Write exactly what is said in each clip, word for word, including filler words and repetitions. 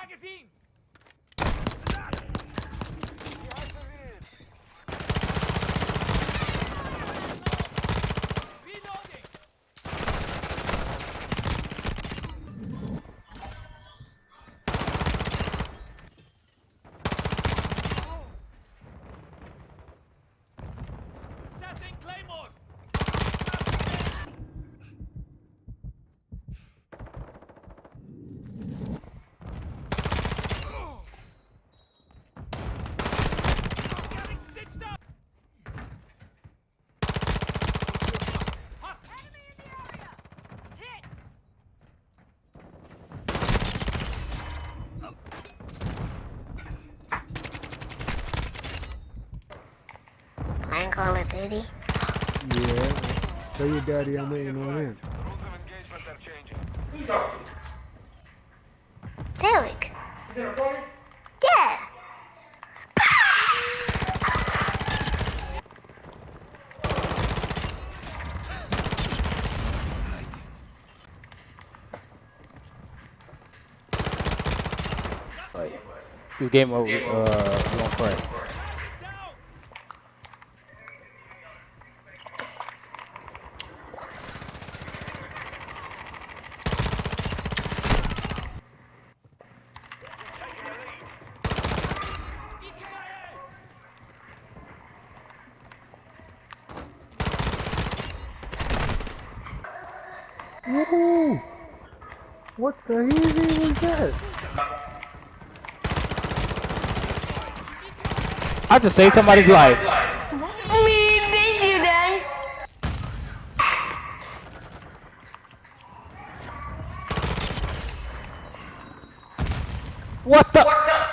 magazine! Reloading! Setting Claymore! Getting stitched up! Enemy in the area! Hit! I ain't Call of Duty. Yeah. Tell your daddy I'm waiting on him. Derek. Yeah. Like, this game over. Uh, we don't play. Woohoo! What the hell was that? I just saved somebody's life. I mean, thank you, Dad. What the?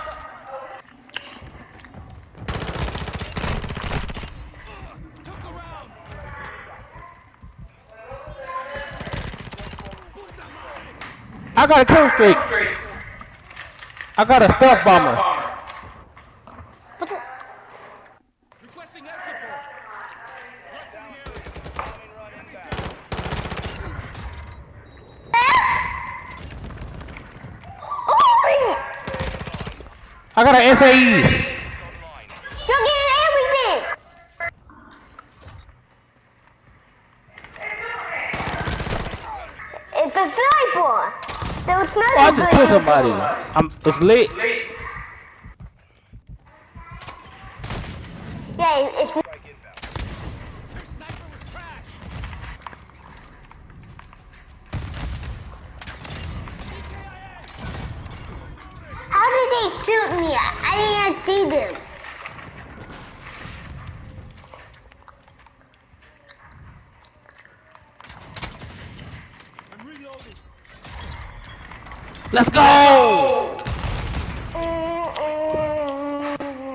I got a kill streak. I got a stealth bomber. Requesting air support! What's in here? I got an S A E. You're getting everything. It's a sniper. There was Oh, I just killed sniper. somebody. I'm. It's lit. Yeah, it's. Their sniper was trash! How did they shoot me? I didn't see them. I'm reloading! Let's go.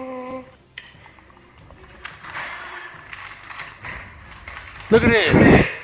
Look at this.